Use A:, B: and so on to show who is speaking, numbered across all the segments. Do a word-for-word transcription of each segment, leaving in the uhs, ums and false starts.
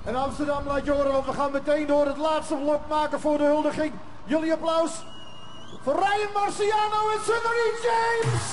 A: En Amsterdam laat je horen, want we gaan meteen door het laatste blok maken voor de huldiging. Jullie applaus voor Ryan Marciano en Sunny James.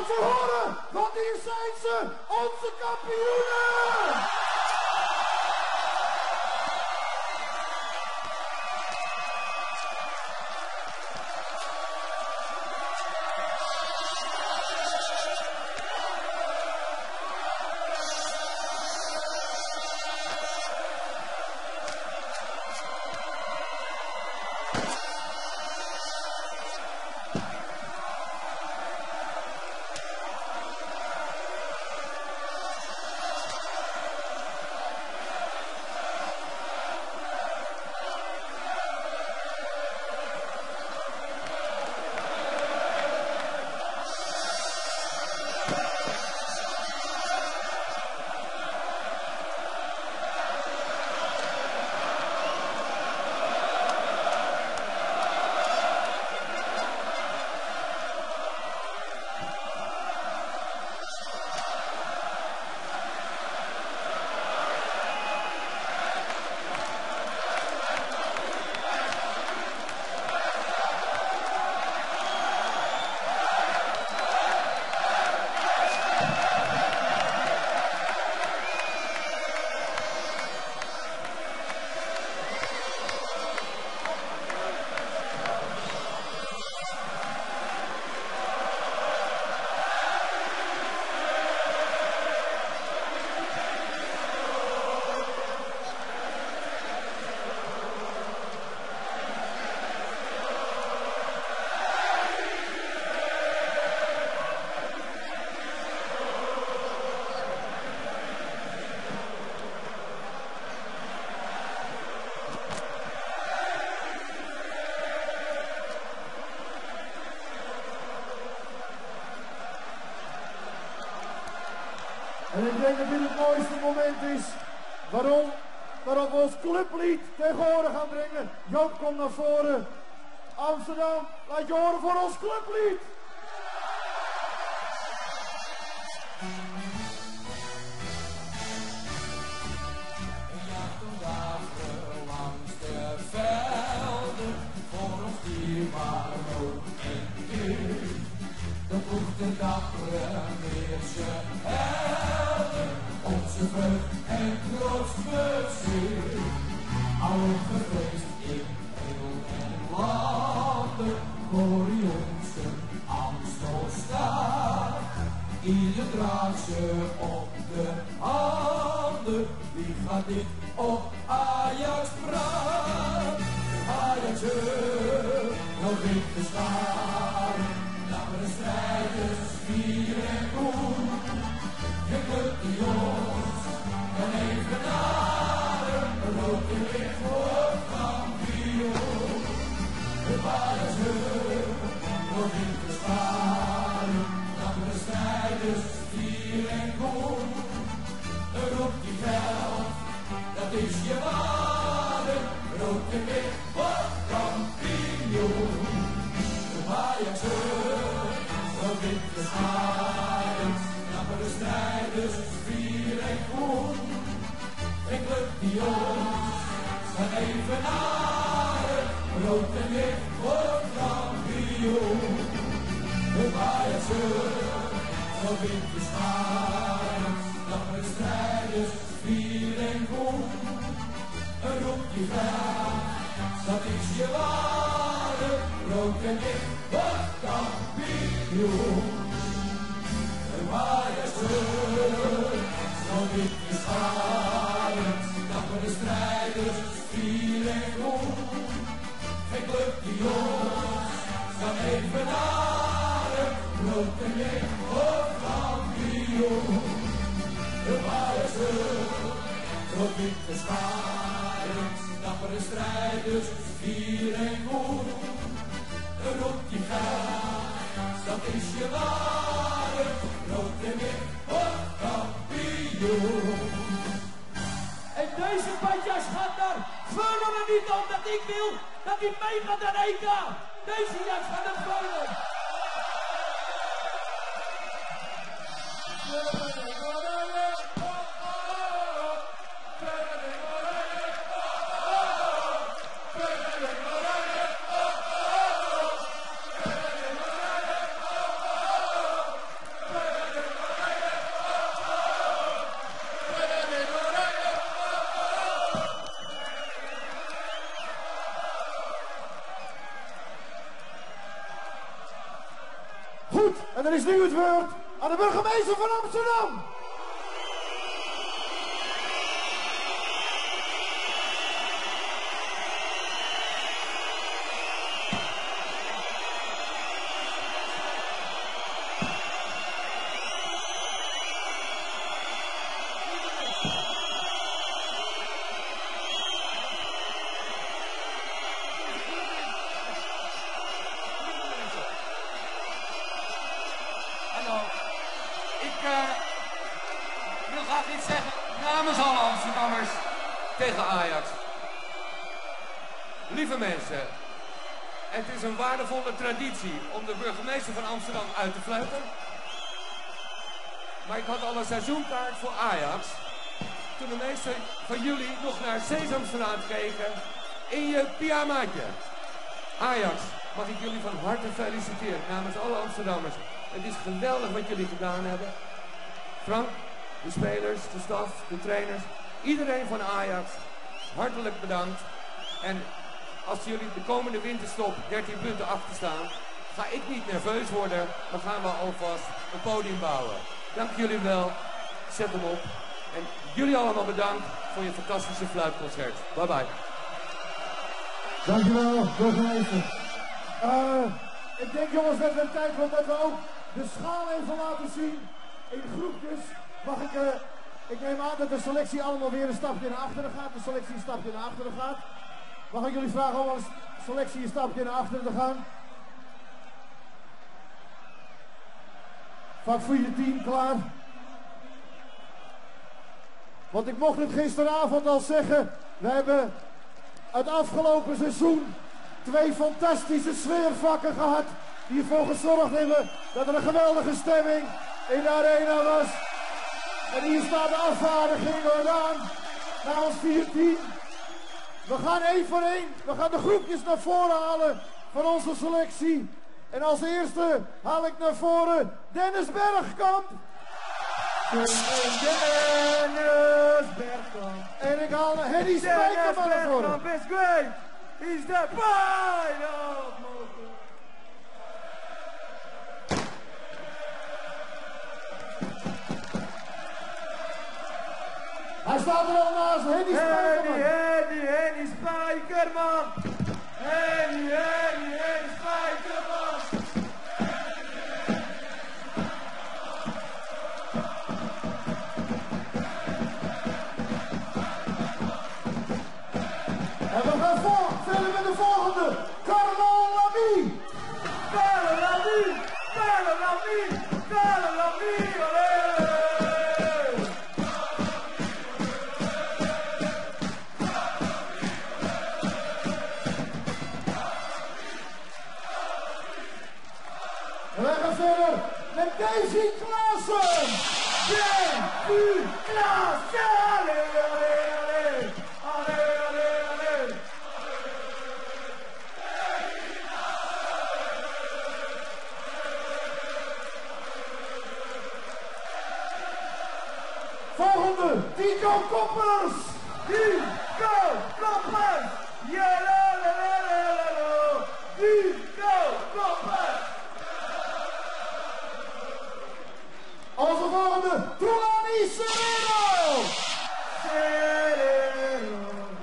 A: applaus voor horen, want hier zijn ze, onze kampioenen! En ik denk dat dit het mooiste moment is waarom, waarop we ons clublied tegen horen gaan brengen. Joop, kom naar voren. Amsterdam, laat je horen voor ons clublied.
B: De dappere Meerse helden, onze vreugd en trots bezit. Allen gevreesd in heel en landen, glorie onze Amstel staat. Ieder draagt ze op de handen, wie gaat dit op Ajax praat? Ajax, nog in te staan. De strijders, vier en groen, je kunt de jongens en even naden, rood en wit voor kampioen. De Ajaxen, nog in te sparen, de strijders, vier en groen. Roep die veld, dat is je waarde, rood en wit voor kampioen. De Ajaxen. Zo wit gescharen, knappere strijders, vier en groen. Ik lukt die jongens, staan even naar, rood en wit voor kampioen. De Ajaxen, zo wit gescharen, knappere strijders, vier en groen. Een roep die vraagt, dat is je waarde, rood en wit voor kampioen. De Ajaxen, zo wit gescharen, dappere strijders, vier en groen. Geen club die jongens, staan even naar, rood en wit voor kampioen. De Ajaxen, zo wit gescharen, dappere strijders, vier en groen. Een roep die gaat, dat is je waarde, rood en wit voor kampioen.
C: En deze badjas gaat naar Veulen er niet om dat ik wil dat hij mee gaat naar E K. Deze jas gaat naar Veulen.
A: En dan is nu het woord aan de burgemeester van Amsterdam.
D: Tegen Ajax. Lieve mensen, het is een waardevolle traditie om de burgemeester van Amsterdam uit te fluiten. Maar ik had al een seizoenkaart voor Ajax toen de meesten van jullie nog naar Sesamstraat keken in je pyjamaatje. Ajax, mag ik jullie van harte feliciteren namens alle Amsterdammers. Het is geweldig wat jullie gedaan hebben. Frank, de spelers, de staf, de trainers. Iedereen van Ajax, hartelijk bedankt. En als jullie de komende winterstop dertien punten achter staan, ga ik niet nerveus worden, maar gaan we alvast een podium bouwen. Dank jullie wel, zet hem op. En jullie allemaal bedankt voor je fantastische fluitconcert. Bye bye.
A: Dankjewel, burgemeester. Uh, ik denk jongens dat het tijd wordt dat we ook de schaal even laten zien in groepjes. Mag ik... Uh, Ik neem aan dat de selectie allemaal weer een stapje naar achteren gaat. De selectie een stapje naar achteren gaat. Mag ik jullie vragen om als selectie een stapje naar achteren te gaan? Vak vier team klaar. Want ik mocht het gisteravond al zeggen. We hebben het afgelopen seizoen twee fantastische sfeervakken gehad. Die ervoor gezorgd hebben dat er een geweldige stemming in de arena was. En hier staat de afvaardiging aan naar ons vier team. We gaan één voor één. We gaan de groepjes naar voren halen van onze selectie. En als eerste haal ik naar voren Dennis Bergkamp. Dennis Bergkamp. En ik haal Henny Spijkerman naar voren. Dennis Bergkamp is great. He's the pride of Motor. Hij staat er al naast, Henny Spijkerman. Henny, Henny Spijkerman. Henny, Henny, Henny Spijkerman. En we gaan voor, verder met de volgende. Carlo Lamy. Carlo Lamy. Carlo Lamy. Carlo Lamy. En wij gaan verder met Daisy Klaassen. Daisy Klaassen. Allee, allee, allee. Allee, allee, allee. Volgende, Dico Koppers. Dico Koppers. Ja, la, la, la, la, la, la. Dico Koppers. Onze volgende, Trulani Sereno. Sereno.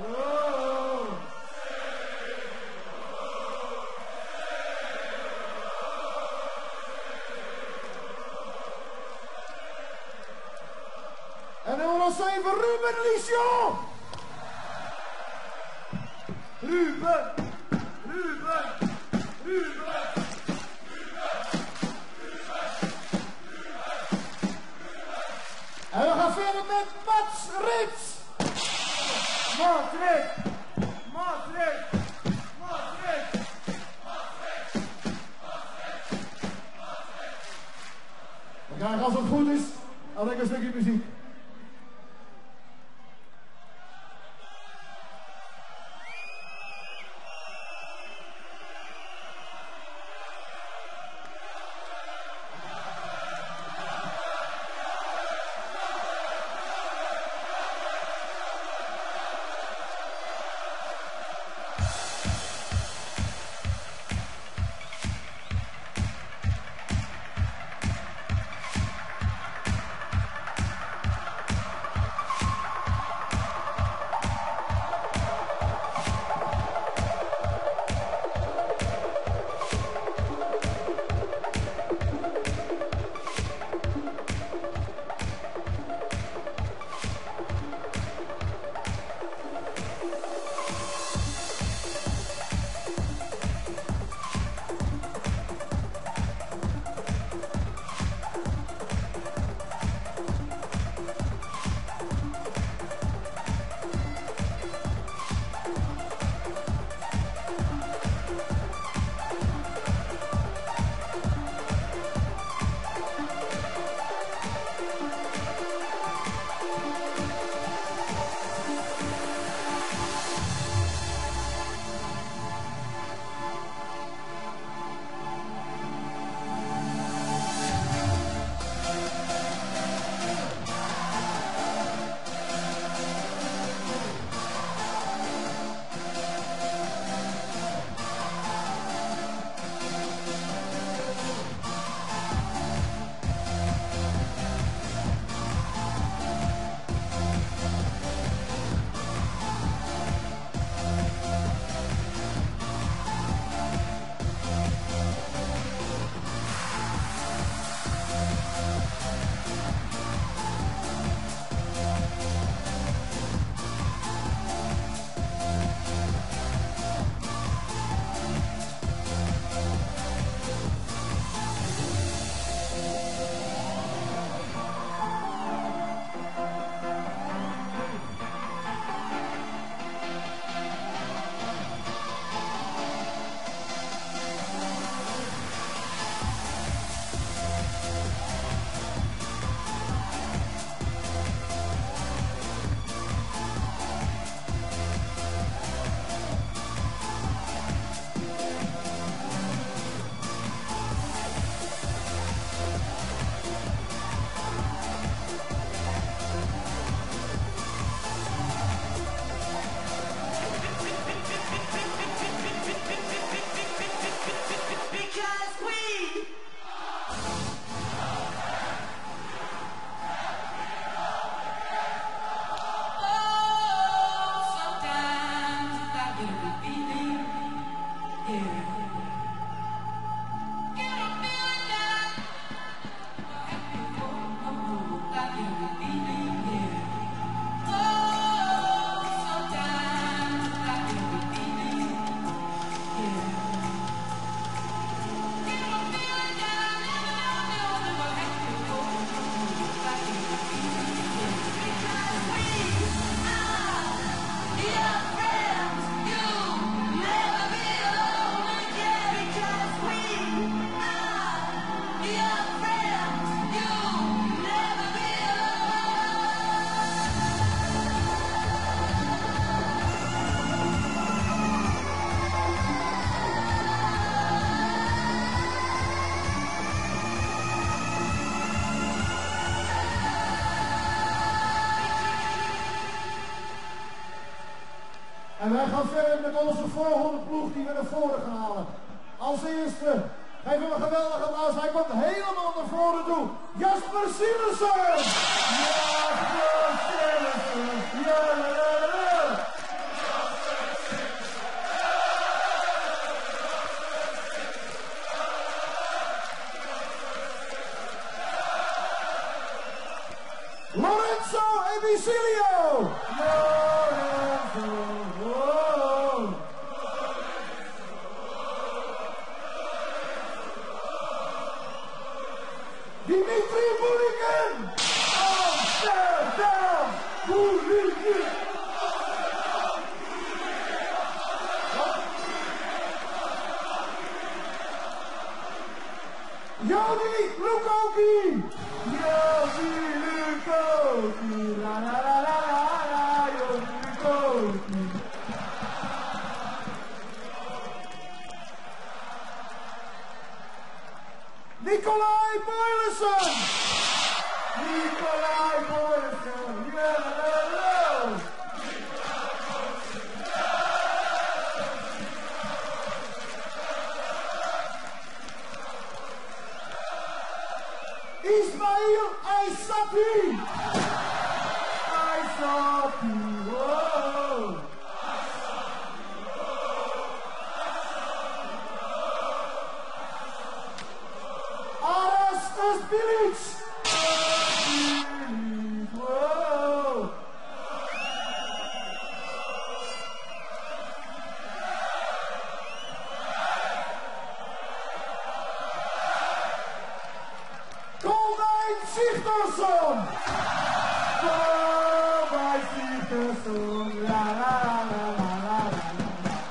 A: En nummer zeven, Ruben Lichon. Ruben. Ruben. Ruben. En we gaan verder met Mats Rits. Mats Rits. Mats Rits. Mats Rits. We krijgen als het goed is, al lekker een stukje muziek. En wij gaan verder met onze volgende ploeg die we naar voren gaan halen. Als eerste geven we een geweldige applaus. Hij komt helemaal naar voren toe. Jasper Silensen! Jasper Silensen! Ja, ja, ja. Lorenzo Ebicilio! Lorenzo! Wow. Dimitri Bulikin! Amsterdam! Bulikin! Jody Lukoki! Jody Lukoki! La la la la la la! Jody Lukoki! Nicolai Boylissen! Nicolai Boylissen! Ja, la la! Ismail Aisapi! Aisapi! Wow! Aras Bilic! Wow! Colbein Sigtorsson! Colbein Sigtorsson! La la la la la la la.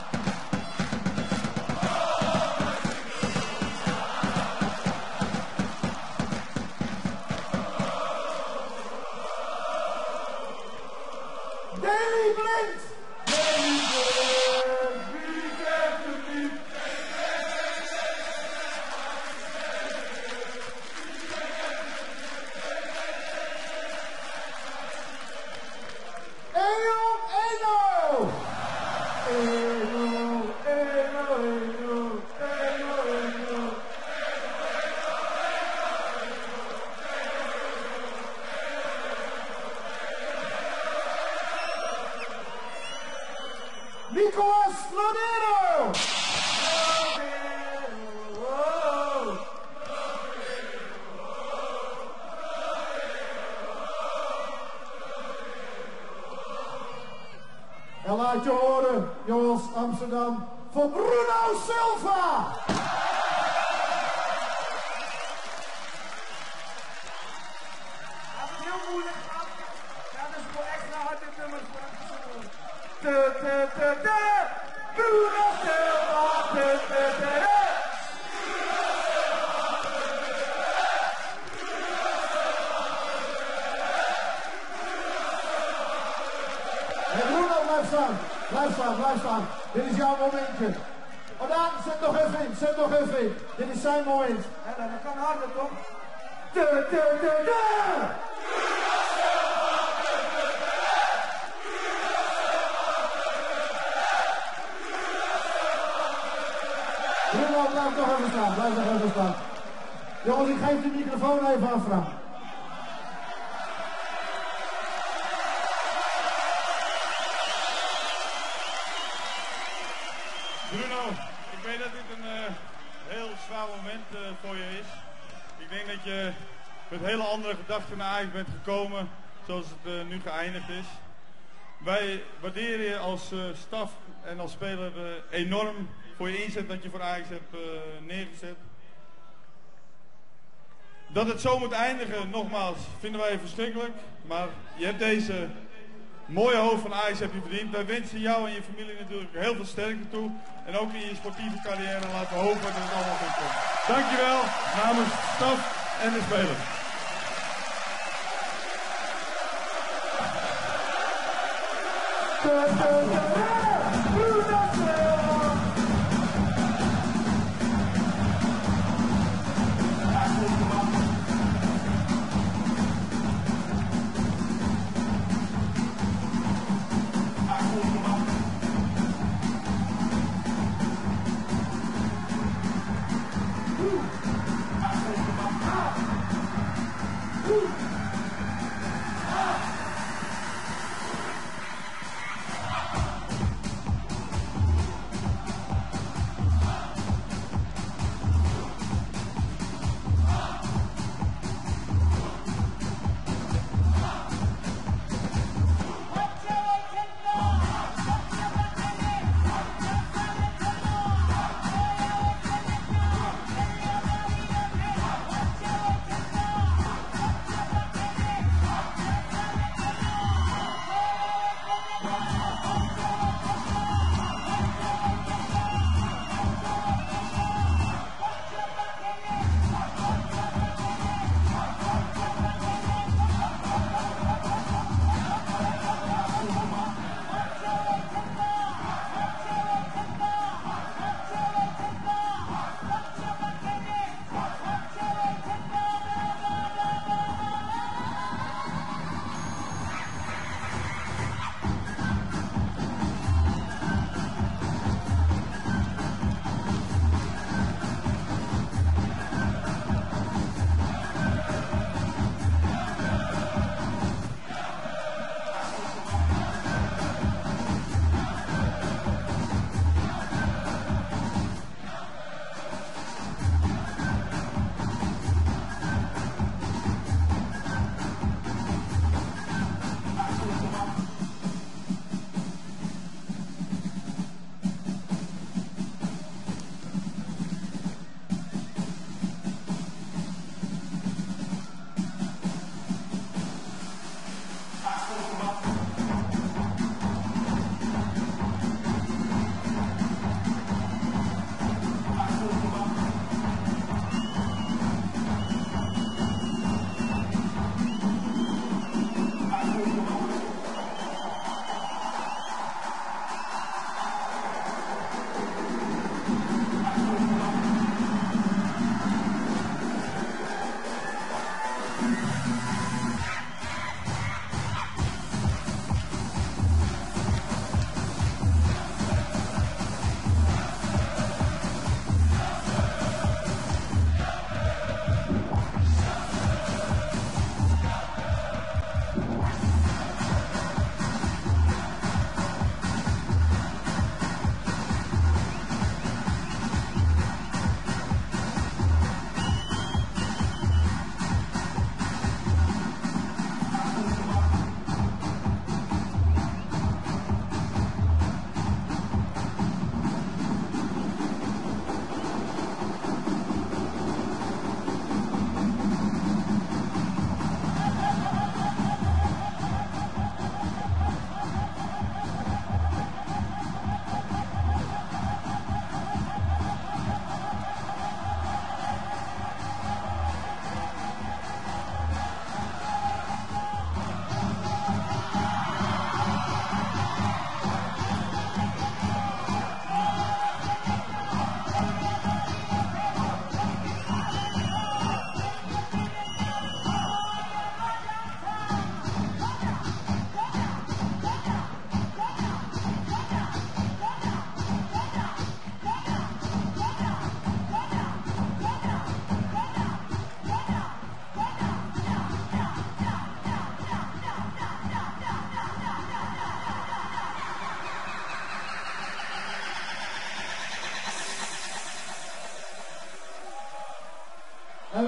A: Daley Blind! Daley Blind! Wie kent het niet? Eno! Eno! Eno! Eno! Eno! Eno! Eno! Nicolas Lodero! Wow! En laat je horen, jongens, Amsterdam, voor Bruno Silva!
E: Dat is heel moeilijk. Ja, dat is gewoon extra hard in nummers. Te, te, te, te. Bruno Silva. Te, te, te, te.
A: En Bruno, blijf staan, blijf staan, blijf staan. Dit is jouw momentje. Oh, Daan, zet nog even in, zet nog even in. Dit is zijn moment.
E: Ja, dat kan harder toch?
A: Te, te, te, te. Bruno, blijf nog even staan, blijf nog even staan. Jongens, ik geef de microfoon even aan Frank.
F: Bruno, ik weet dat dit een uh, heel zwaar moment uh, voor je is. Ik denk dat je met hele andere gedachten naar Ajax bent gekomen, zoals het uh, nu geëindigd is. Wij waarderen je als uh, staf en als speler uh, enorm voor je inzet dat je voor Ajax hebt uh, neergezet. Dat het zo moet eindigen, nogmaals, vinden wij verschrikkelijk. Maar je hebt deze mooie hoofd van Ajax heb je verdiend. Wij wensen jou en je familie natuurlijk heel veel sterkte toe. En ook in je sportieve carrière laten we hopen dat het allemaal goed komt. Dankjewel namens de staf en de spelers.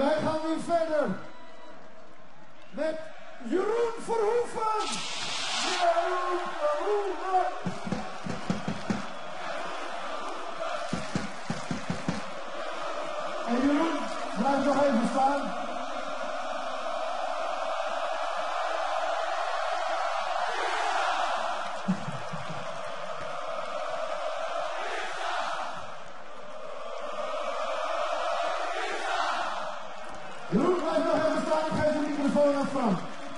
A: wij gaan weer verder met Jeroen Verhoeven. Jeroen Verhoeven. En Jeroen, blijf nog even staan. Jeroen, blijf nog even staan. Ik geef de microfoon aan Frank.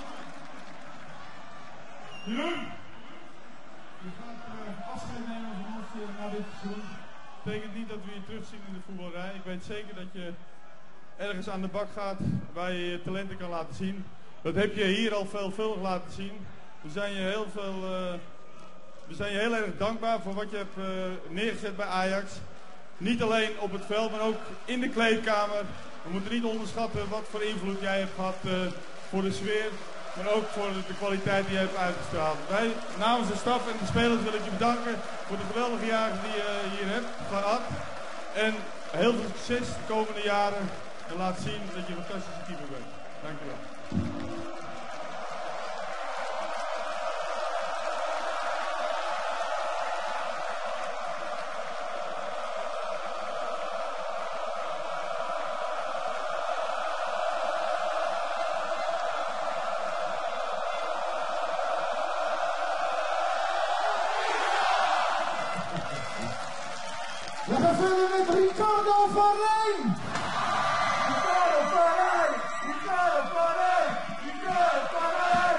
F: Jeroen, je gaat uh, afscheid nemen als een ons na dit seizoen. Dat betekent niet dat we je terugzien in de voetbalrij. Ik weet zeker dat je ergens aan de bak gaat waar je je talenten kan laten zien. Dat heb je hier al veelvuldig laten zien. We zijn je heel, veel, uh, we zijn je heel erg dankbaar voor wat je hebt uh, neergezet bij Ajax. Niet alleen op het veld, maar ook in de kleedkamer. We moeten niet onderschatten wat voor invloed jij hebt gehad uh, voor de sfeer, maar ook voor de kwaliteit die je hebt uitgestraald. Wij namens de staf en de spelers wil ik je bedanken voor de geweldige jaren die je hier hebt gehad. En heel veel succes de komende jaren en laat zien dat je een fantastische keeper bent. Dank je wel.
A: We gaan verder met Ricardo van Rijn.
E: Ricardo van Rijn, Ricardo van Rijn, Ricardo van Rijn.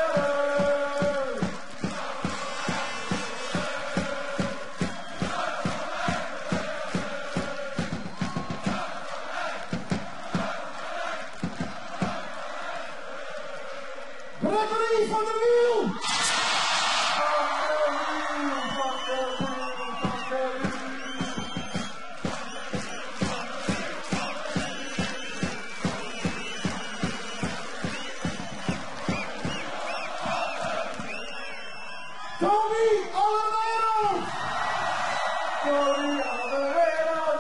A: Gregory van der Wiel. Tommy Allenero.
E: Tommy Allenero.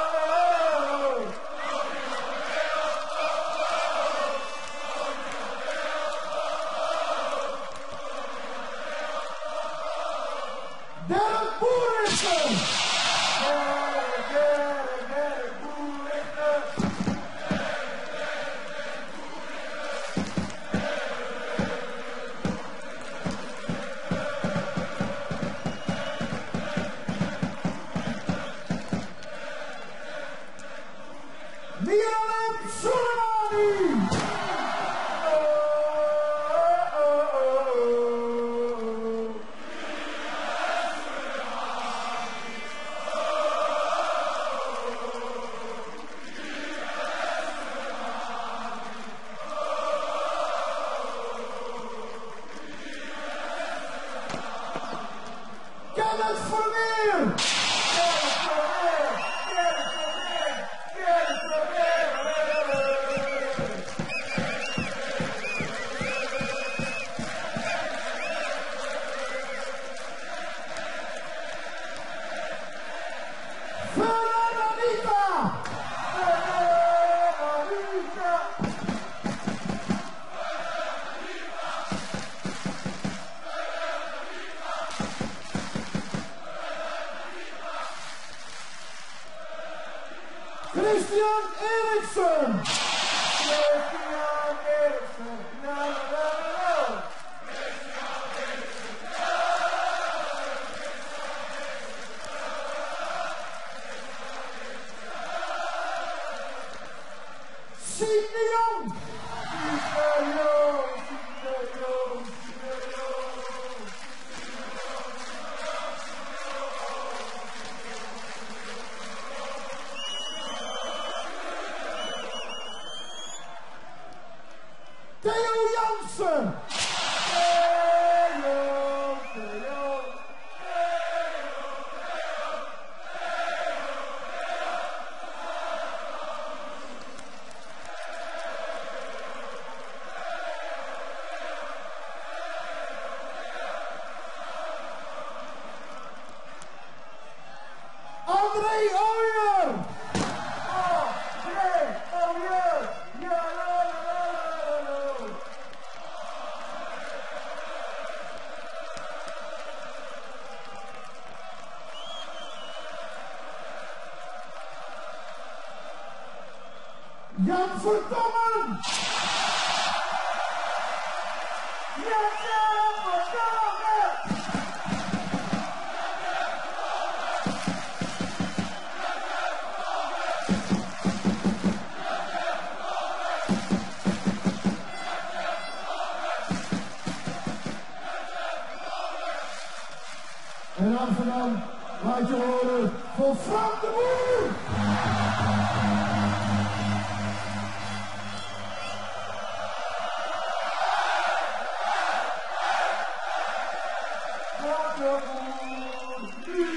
A: Derek Boerichter.
E: Derek, Derek, Derek Boerichter.
A: Miralem Soleimani. Kenneth Vermeer. Fernandita. Christian Eriksen.
E: Christian Eriksen. No, no, no.
A: Siem de Jong.
E: Siem de Jong, Siem de Jong, Siem de Jong.
A: Theo Jansen.
E: Theo, Theo.
A: André Ooyer.
E: Oh, yeah, oh yeah.
A: Jan Vertongen!
E: Jan Vertongen!
A: En Amsterdam, laat je horen voor Frank de Boer!
E: Frank de Boer! Nu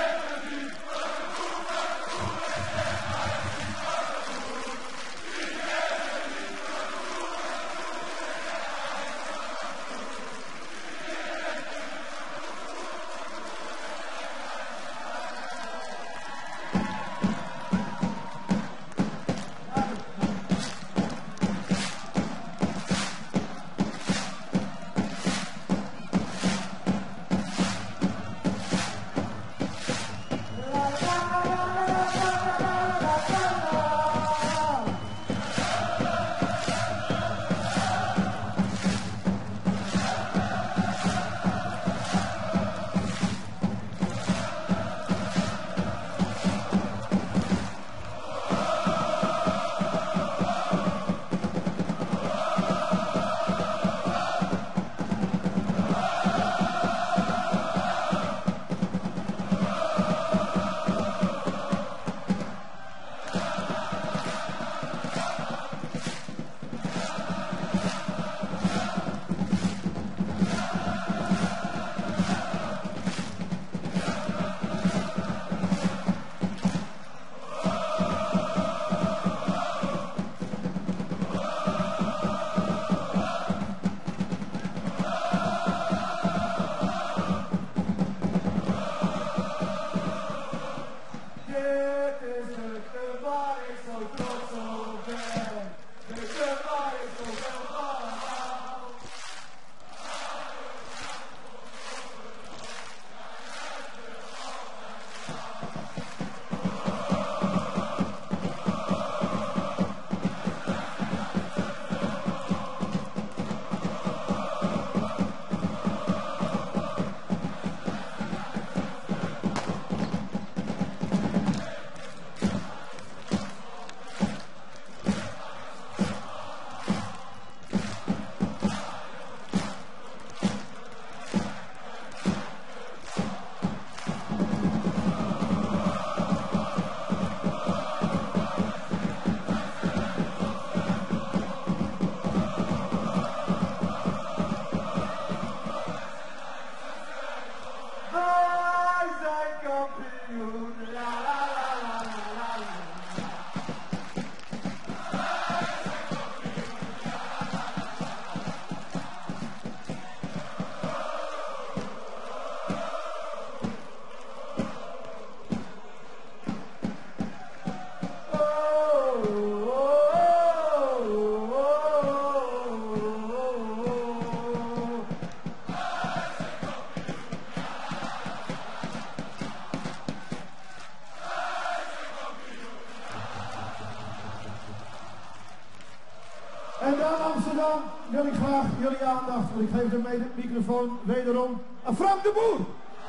A: En dan Amsterdam wil ik graag jullie aandacht, want ik geef de microfoon wederom aan Frank de Boer.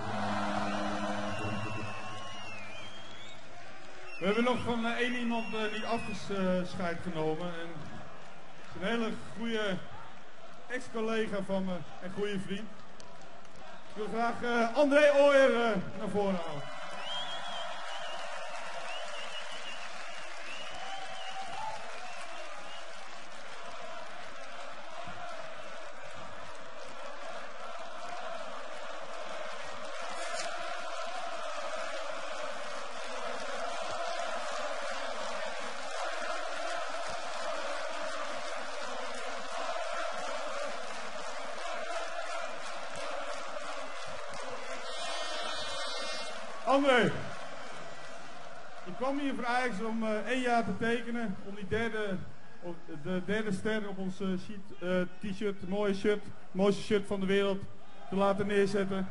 F: We hebben nog van uh, één iemand uh, niet afgescheid genomen. En een hele goede ex-collega van me en goede vriend. Ik wil graag uh, André Ooyer uh, naar voren halen. André, ik kwam hier voor Ajax om uh, één jaar te tekenen, om die derde, op, de derde ster op ons uh, uh, t-shirt, het mooie shirt, het mooiste shirt van de wereld, te laten neerzetten.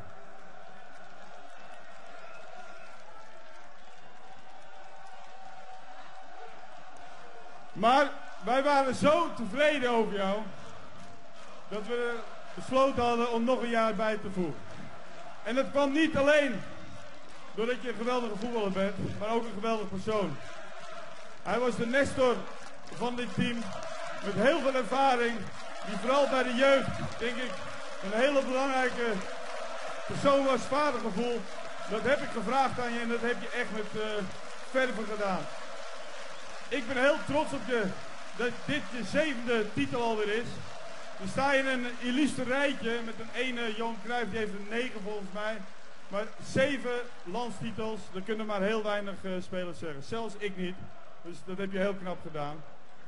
F: Maar wij waren zo tevreden over jou, dat we besloten hadden om nog een jaar bij te voegen. En dat kwam niet alleen doordat je een geweldige voetballer bent, maar ook een geweldige persoon. Hij was de nestor van dit team, met heel veel ervaring, die vooral bij de jeugd, denk ik, een hele belangrijke persoon was, vadergevoel. Dat heb ik gevraagd aan je en dat heb je echt met uh, verven gedaan. Ik ben heel trots op je dat dit je zevende titel alweer is. We staan in een illustre rijtje met een ene Johan Cruijff, die heeft een negen volgens mij. Maar zeven landstitels, dat kunnen maar heel weinig uh, spelers zeggen. Zelfs ik niet. Dus dat heb je heel knap gedaan.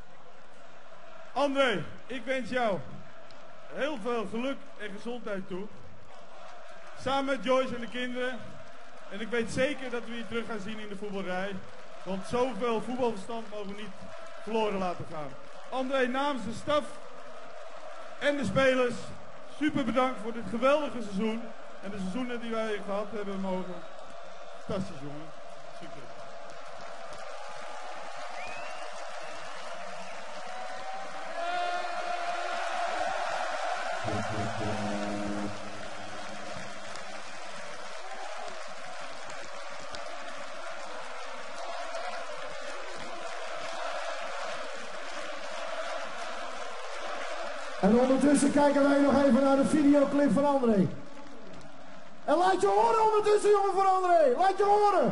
F: André, ik wens jou heel veel geluk en gezondheid toe. Samen met Joyce en de kinderen. En ik weet zeker dat we je terug gaan zien in de voetbalrij. Want zoveel voetbalverstand mogen we niet verloren laten gaan. André, namens de staf en de spelers, super bedankt voor dit geweldige seizoen. En de seizoenen die wij gehad hebben mogen. Fantastisch, jongen. Super.
A: En ondertussen kijken wij nog even naar de videoclip van André. En laat je horen ondertussen, jongen, voor André. Laat je horen.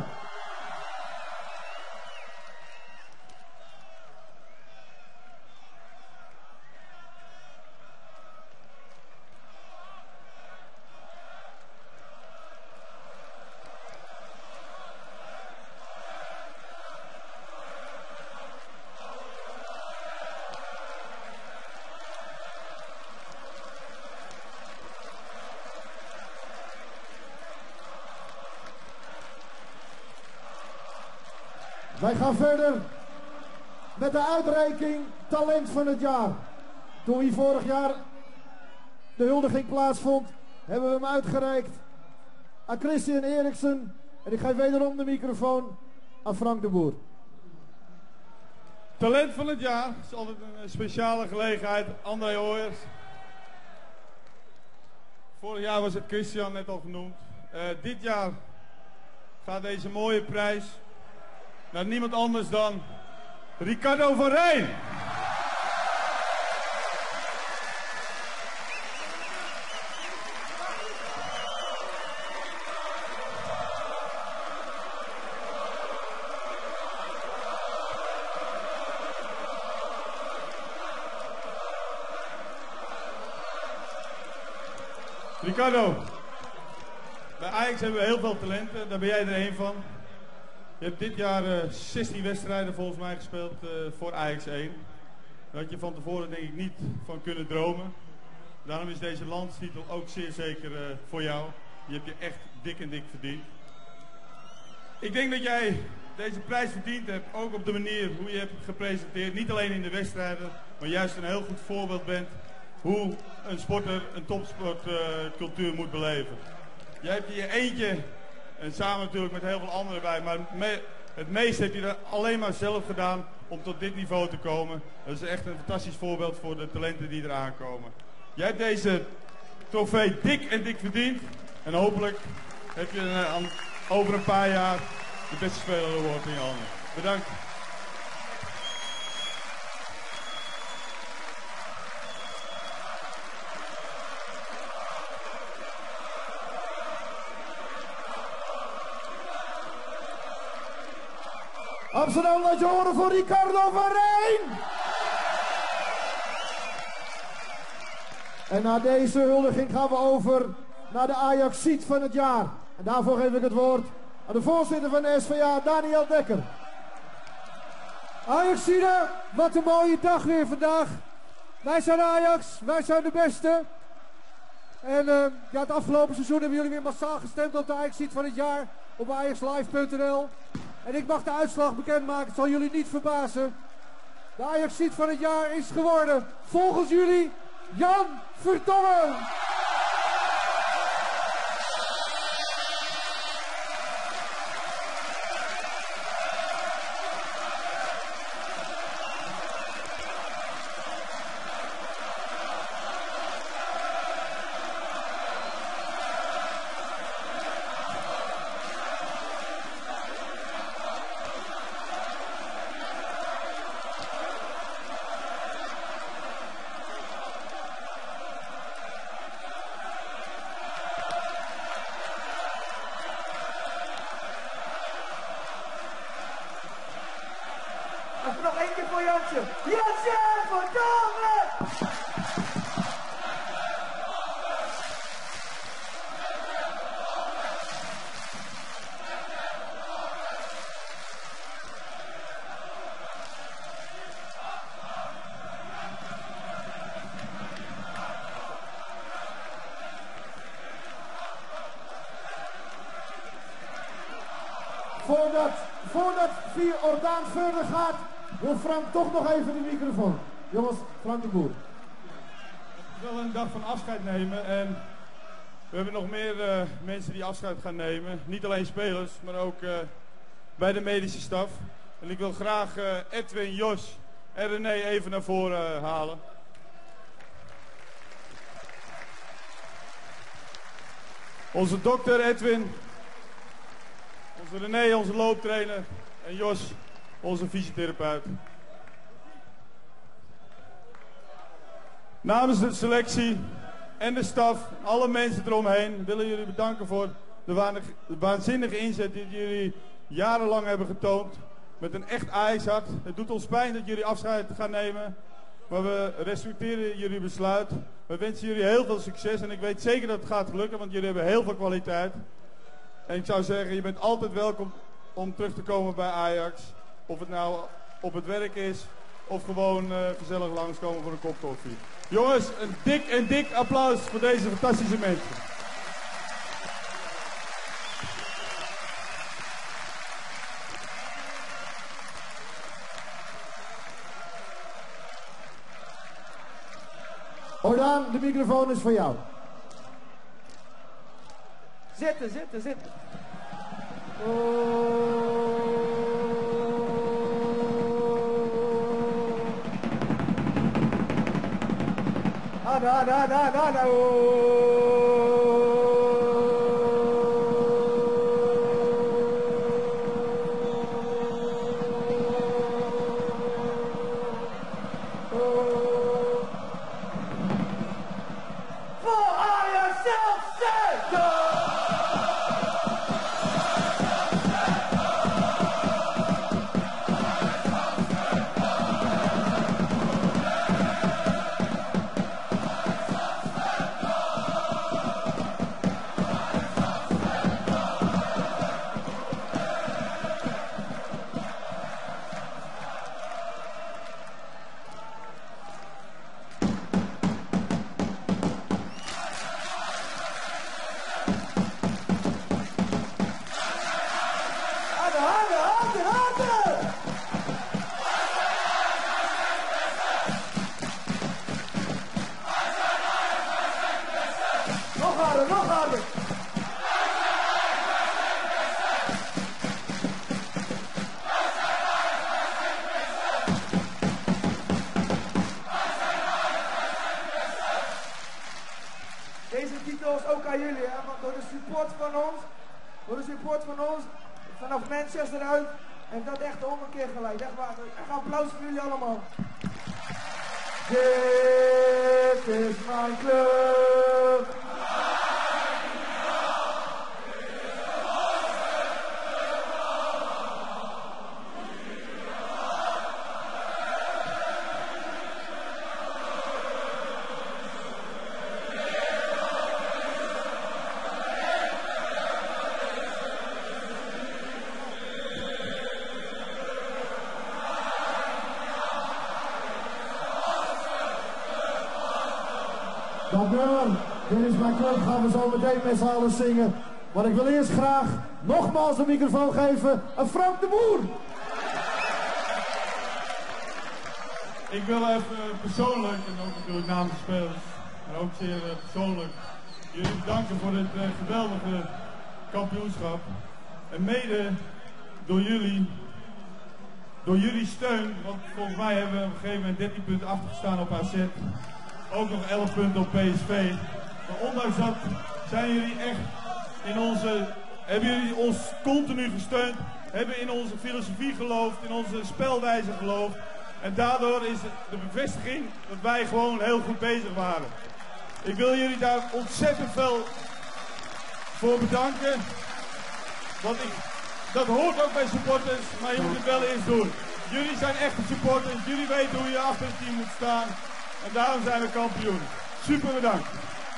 A: Wij gaan verder met de uitreiking Talent van het Jaar. Toen hier vorig jaar de huldiging plaatsvond, hebben we hem uitgereikt aan Christian Eriksen. En ik geef wederom de microfoon aan Frank de Boer.
F: Talent van het Jaar is altijd een speciale gelegenheid. André Ooyers. Vorig jaar was het Christian, net al genoemd. Uh, dit jaar gaat deze mooie prijs naar niemand anders dan Ricardo van Rijn. Ricardo, bij Ajax hebben we heel veel talenten, daar ben jij er een van. Je hebt dit jaar uh, zestien wedstrijden volgens mij gespeeld uh, voor Ajax één. Daar had je van tevoren denk ik niet van kunnen dromen. Daarom is deze landstitel ook zeer zeker uh, voor jou. Je hebt je echt dik en dik verdiend. Ik denk dat jij deze prijs verdiend hebt, ook op de manier hoe je hebt gepresenteerd. Niet alleen in de wedstrijden, maar juist een heel goed voorbeeld bent hoe een sporter een topsportcultuur uh, moet beleven. Jij hebt hier eentje, en samen natuurlijk met heel veel anderen bij, maar me, het meeste heb je er alleen maar zelf gedaan om tot dit niveau te komen. Dat is echt een fantastisch voorbeeld voor de talenten die eraan komen. Jij hebt deze trofee dik en dik verdiend. En hopelijk heb je een, over een paar jaar de beste speler award in je handen. Bedankt.
A: Amsterdam, laat je horen voor Ricardo van Rijn. En na deze huldiging gaan we over naar de Ajaxiet van het jaar. En daarvoor geef ik het woord aan de voorzitter van de S V A, Daniel Dekker.
G: Ajaxiden, wat een mooie dag weer vandaag. Wij zijn Ajax, wij zijn de beste. En uh, ja, het afgelopen seizoen hebben jullie weer massaal gestemd op de Ajaxiet van het jaar op ajaxlive punt n l. En ik mag de uitslag bekendmaken, het zal jullie niet verbazen. De Ajaxiet van het jaar is geworden, volgens jullie, Jan Vertongen.
E: Jetje! Jetje! Verdomme!
A: Voordat, voordat Vier Ordaan verder gaat, wil Frank toch nog even de microfoon. Jongens, Frank de Boer.
F: Het is wel een dag van afscheid nemen en we hebben nog meer uh, mensen die afscheid gaan nemen. Niet alleen spelers, maar ook uh, bij de medische staf. En ik wil graag uh, Edwin, Jos en René even naar voren uh, halen. Onze dokter Edwin, onze René, onze looptrainer en Jos, onze fysiotherapeut. Namens de selectie en de staf, alle mensen eromheen, willen jullie bedanken voor de waanzinnige inzet die jullie jarenlang hebben getoond. Met een echt Ajax-hart. Het doet ons pijn dat jullie afscheid gaan nemen. Maar we respecteren jullie besluit. We wensen jullie heel veel succes. En ik weet zeker dat het gaat lukken, want jullie hebben heel veel kwaliteit. En ik zou zeggen, je bent altijd welkom om terug te komen bij Ajax. Of het nou op het werk is, of gewoon uh, gezellig langskomen voor een kop koffie. Jongens, een dik en dik applaus voor deze fantastische mensen.
A: Ordaan, de microfoon is voor jou.
E: Zitten, zitten, zitten. Ah, da, da, da, da, da, vanaf Manchester uit. En dat echt de ommekeer gelijk. Echt waar. Echt applaus voor jullie allemaal. Dit is mijn club.
A: Dat nummer, dit is mijn club, gaan we zo meteen met z'n allen zingen. Maar ik wil eerst graag nogmaals de microfoon geven aan Frank de Boer.
F: Ik wil even persoonlijk, en ook natuurlijk namens de spelers, maar ook zeer persoonlijk, jullie bedanken voor dit uh, geweldige kampioenschap. En mede door jullie, door jullie steun, want volgens mij hebben we op een gegeven moment dertien punten achtergestaan op A Z. Ook nog elf punten op P S V. Maar ondanks dat zijn jullie echt in onze, hebben jullie ons continu gesteund, hebben in onze filosofie geloofd, in onze spelwijze geloofd. En daardoor is het de bevestiging dat wij gewoon heel goed bezig waren. Ik wil jullie daar ontzettend veel voor bedanken. Want ik, dat hoort ook bij supporters, maar je moet het wel eens doen. Jullie zijn echte supporters. Jullie weten hoe je achter het team moet staan. En daarom zijn we kampioen. Super bedankt.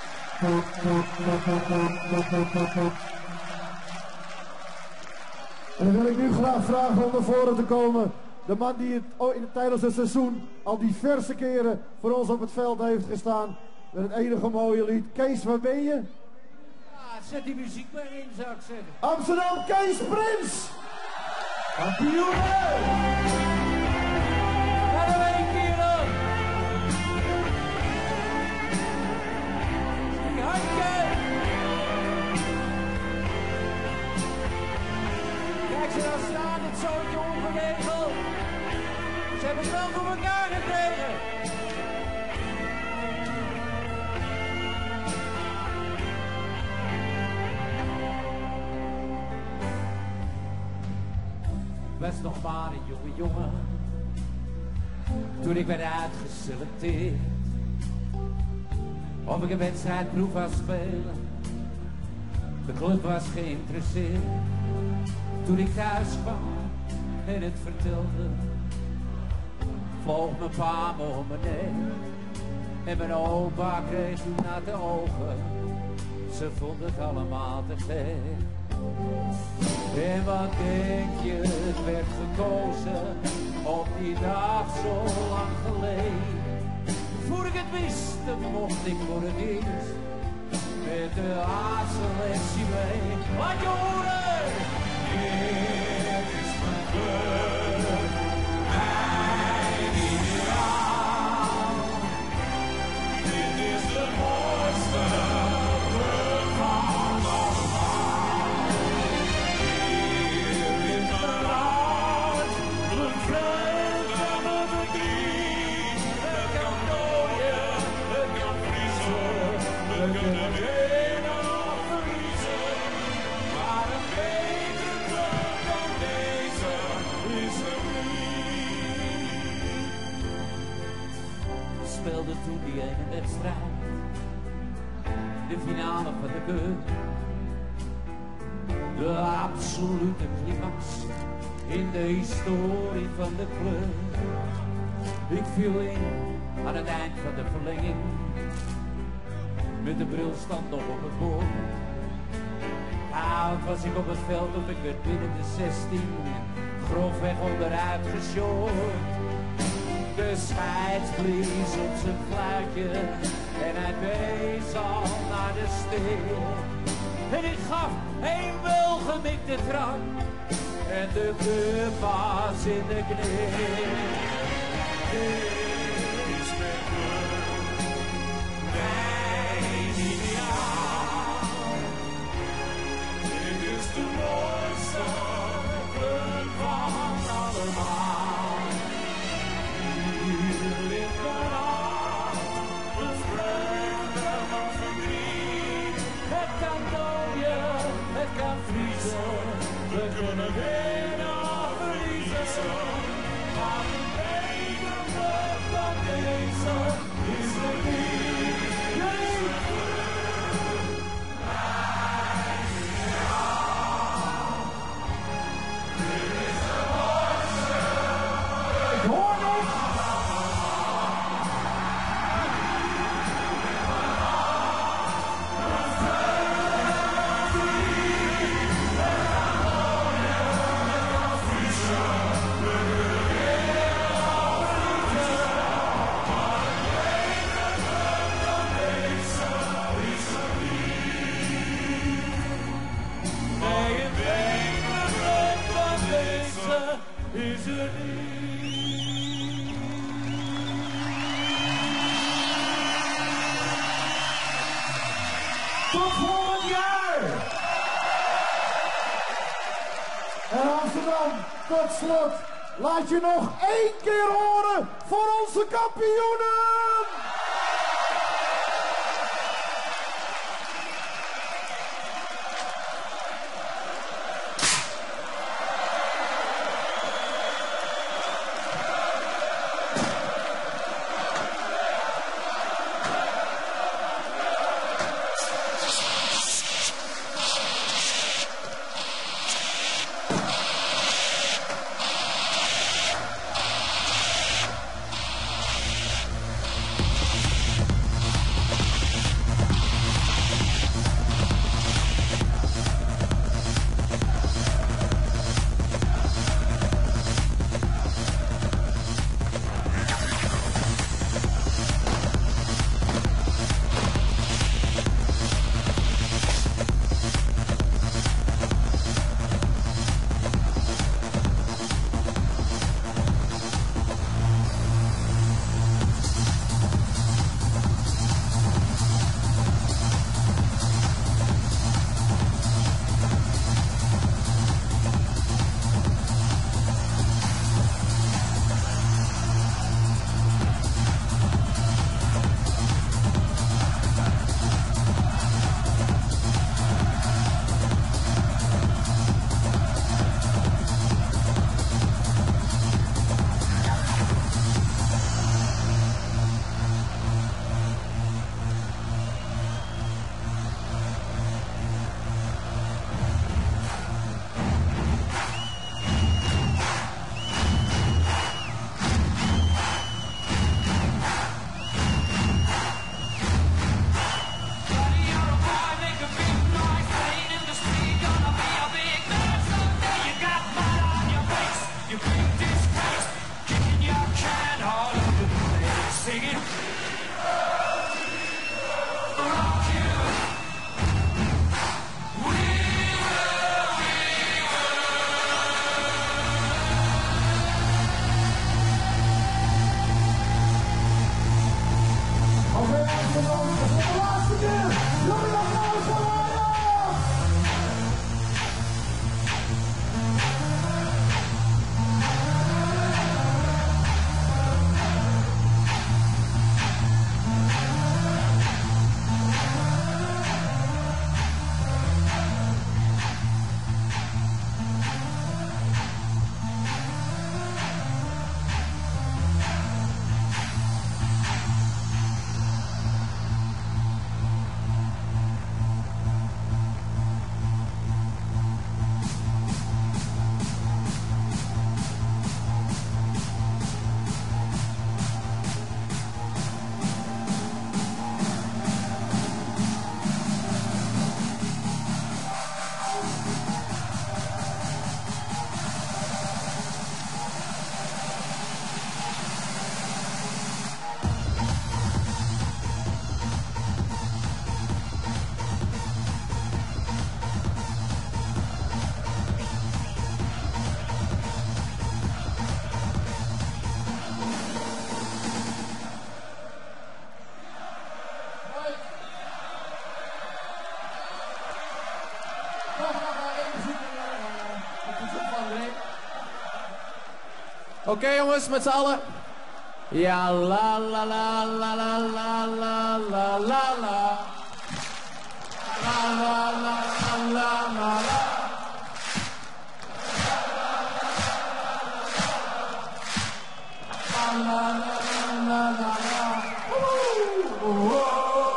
A: En dan wil ik nu graag vragen om naar voren te komen. De man die het, oh, in, tijdens het seizoen al diverse keren voor ons op het veld heeft gestaan. Met het enige mooie lied. Kees, waar ben je?
C: Ja, zet die muziek maar in, zou ik zeggen.
A: Amsterdam, Kees Prins!
C: Kampioenen! Ga er een keer op! Die handje! Kijk ze dan staan, dit zootje ongeregeld. Ze hebben het wel voor elkaar gekregen. Was nog maar een jonge jongen toen ik werd uitgeselecteerd. Of ik een wedstrijdproef was spelen, de club was geïnteresseerd. Toen ik thuis kwam en het vertelde, vloog mijn pa me om me heen. En mijn opa kreeg natte ogen, ze vonden het allemaal te gek. En wat denk je, het werd gekozen op die dag zo lang geleden. Voor ik het wist, mocht ik voor het eerst met de A-selectie mee. Laat je horen! Dit is mijn club, mijn ideaal. Dit is de mooiste club van allemaal. We kunnen winnen of verliezen, maar een betere club dan deze is er niet. We speelden toen die ene wedstrijd, de finale van de cup. De absolute climax in de historie van de club. Ik viel in aan het eind van de verlenging, met de brilstand nog op het bord. Oud was ik op het veld of ik werd binnen de zestien grofweg onderuit gesjord. De scheids blies op zijn fluitje en hij wees al naar de steer. En ik gaf een welgemikte trap en de club was in de knie. Dit is mijn club, mijn ideaal. Dit is de mooiste club van allemaal. Hier ligt mijn hart, de vreugde van verdriet. Het kan dooien, het kan vriezen, we kunnen winnen of verliezen. Maar een betere club dan deze is er niet. Deze club, mijn ideaal. Dit is de mooiste. Ik hoor nog. Nee, een betere club dan deze is er niet. Tot volgend jaar!
A: En Amsterdam, tot slot, laat je nog één keer horen voor onze kampioenen!
H: Oké okay, jongens, met z'n allen. Ja, la la la la la la la la la la. La la la la la la la. La la la la la la. Woe! Woe!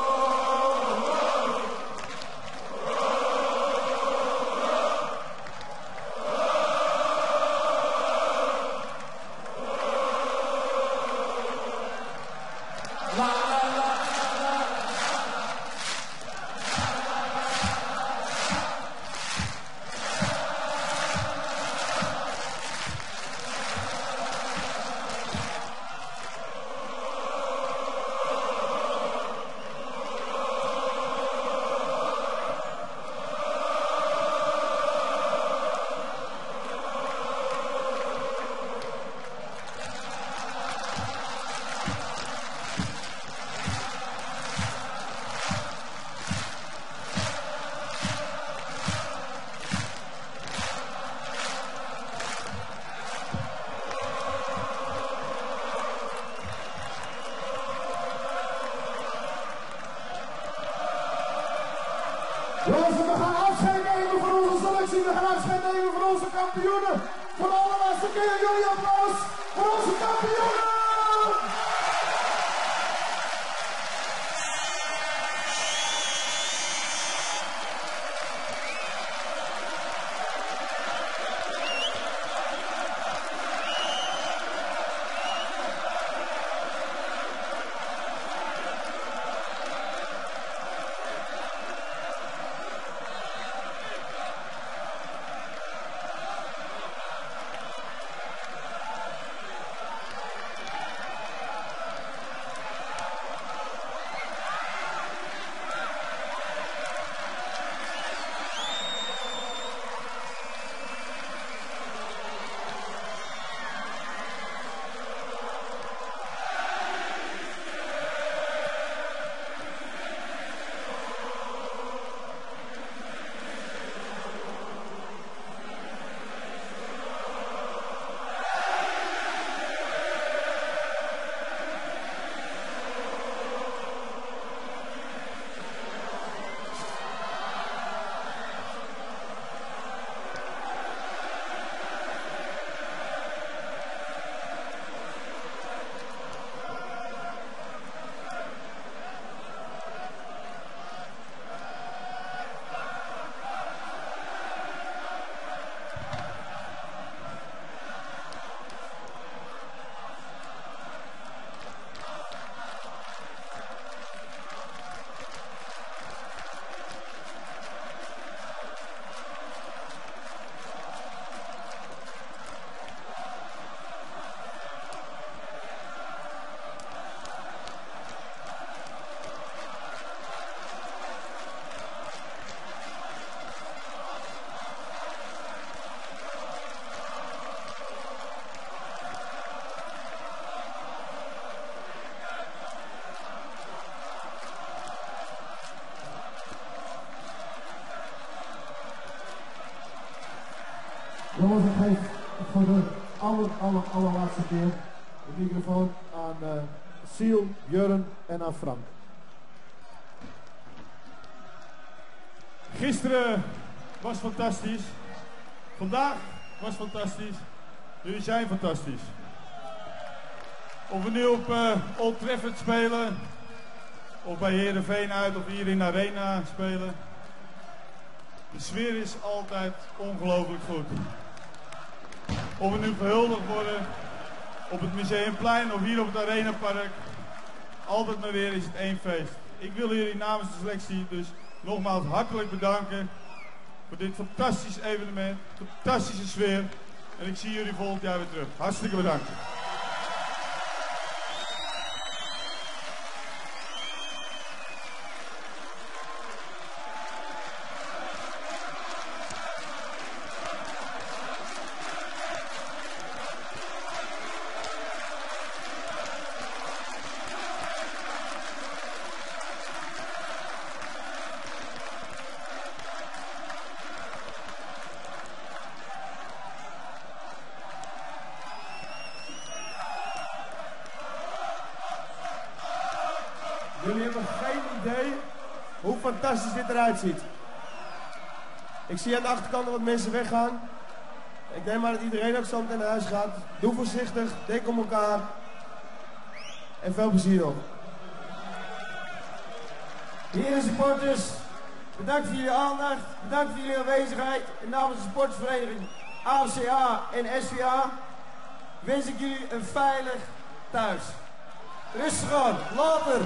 A: Jongens, we gaan afscheid nemen van onze selectie. We gaan afscheid nemen van onze kampioenen. Voor de allerlaatste keer jullie applaus voor onze kampioenen! Jongens, ik geef voor de aller, aller, allerlaatste keer de microfoon aan uh, Siel, Jurren en aan Frank.
F: Gisteren was fantastisch. Vandaag was fantastisch. Jullie zijn fantastisch. Of we nu op uh, Old Trafford spelen, of bij Heerenveen uit, of hier in de Arena spelen. De sfeer is altijd ongelooflijk goed. Of we nu gehuldigd worden op het Museumplein of hier op het Arenapark. Altijd maar weer is het één feest. Ik wil jullie namens de selectie dus nogmaals hartelijk bedanken voor dit fantastische evenement, fantastische sfeer. En ik zie jullie volgend jaar weer terug. Hartstikke bedankt.
I: Jullie hebben geen idee hoe fantastisch dit eruit ziet. Ik zie aan de achterkant wat mensen weggaan. Ik denk maar dat iedereen ook zo meteen naar huis gaat. Doe voorzichtig, denk om elkaar. En veel plezier nog.
E: Heren supporters, bedankt voor jullie aandacht. Bedankt voor jullie aanwezigheid. En namens de sportvereniging A C A en S V A wens ik jullie een veilig thuis. Rustig aan, later.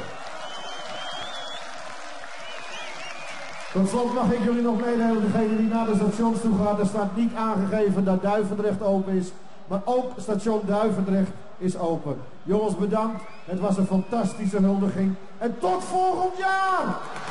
A: Tot slot mag ik jullie nog meedelen, degene die naar de stations toe gaat, er staat niet aangegeven dat Duivendrecht open is, maar ook station Duivendrecht is open. Jongens, bedankt. Het was een fantastische huldiging. En tot volgend jaar!